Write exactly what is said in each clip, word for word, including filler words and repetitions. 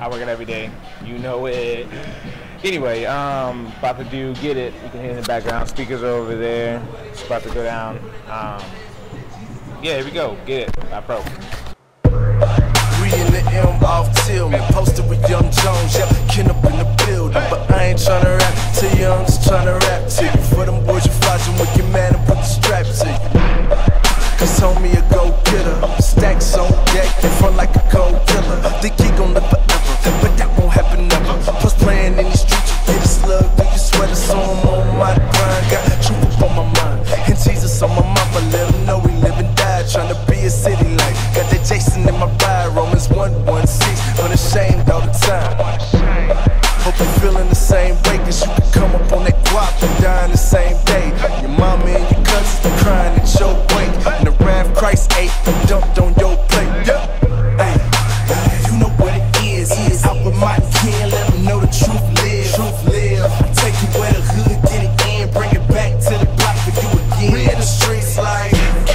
I work it every day. You know it. Anyway, um, about to do Get It. You can hear in the background. Speakers are over there. It's about to go down. Um, yeah, here we go. Get It by Pro. We in the M off Tillman, posted with Young Jones, yep, kin up in the building. But I ain't tryna rap to you, I'm just tryna rap to you. For them boys you flogging with your man and put the strap to you. Cause homie a go-getter, stacks on deck, in front like a cold killer. Think he gon' live forever, but that won't happen never. Plus playing in these streets, you get a slug through your sweater, so I'm on my grind. Got truth up on my mind, and Jesus on my mama, let him know we live and die, tryna be a city life. Got that Jason in my ride, Romans one one six, unashamed all the time. Hope you're feeling the same way, cause you can come up on that guap and die in the same day. Your mama and your cousins been crying at your wake, and the wrath Christ ate and dumped on your plate. Yeah. Hey, you know what it is. is Out with my kin, let them know the truth live. Truth live. Take you where the hood did it in, bring it back to the block for you again. We in the streets like.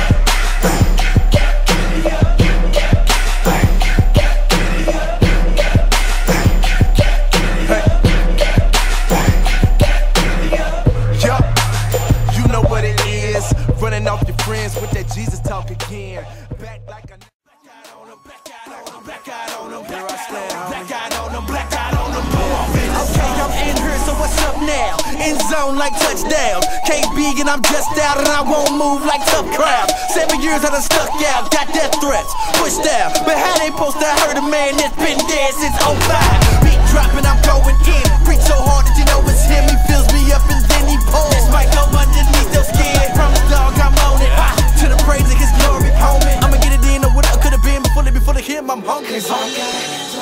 Running off your friends with that Jesus talk again. Back like a black out on them, black out on them, black out on them, black out on them, black out on them. Okay, I'm in here, so what's up now? In zone like touchdown. Can't be and I'm just out and I won't move like tough crowd. Seven years I done stuck out, got death threats, pushed out. But how they post I heard a man that's been dead since oh five. Beat dropping, I'm going in. Preach so hard that you know it's him. He fills me up and then he pulls. This might go underneath your skin. From the dog, I'm on it. Ah, to the praise of his glory, homie. I'ma get it in or what I could have been before they before they him. I'm hungry.